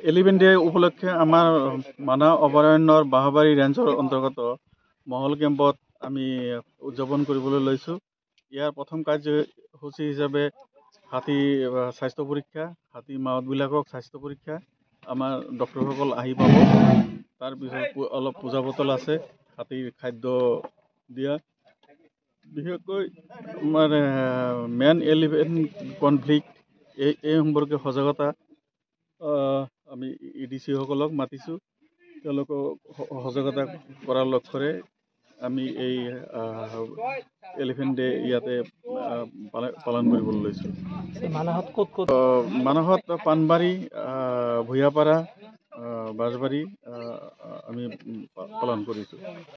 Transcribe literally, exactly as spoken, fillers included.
Eleven day উপলক্ষে আমাৰ মানাহ অভয়াৰণ্যৰ বাঁহবাৰী ৰেঞ্জৰ অন্তৰ্গত মহল কেম্পত আমি উদযাপন কৰিবলৈ লৈছোঁ। ইয়াৰ প্ৰথম কাৰ্যসূচী হিচাপে হাতী স্বাস্থ্য পৰীক্ষা, হাতী মাউতবিলাকক স্বাস্থ্য পৰীক্ষা, আমাৰ ডক্টৰসকল আহি পাব। তাৰপিছত অলপ পূজা বটল আছে, হাতীৰ খাদ্য দিয়া। বিশেষকৈ মানে মেন এলিফেণ্ট কনফ্লিক্ট এই এই সম্পৰ্কে সজাগতা আমি ই ডি চিসকলক মাতিছোঁ। তেওঁলোকক সজাগতা কৰাৰ লক্ষ্যৰে আমি এই এলিফেণ্ট ডে ইয়াতে পালন কৰিবলৈ লৈছোঁ। মানাহত ক'ত ক'ত? মানাহত পাণবাৰী, ভূঞাপাৰা, বাঁছবাৰী আমি পালন কৰিছোঁ।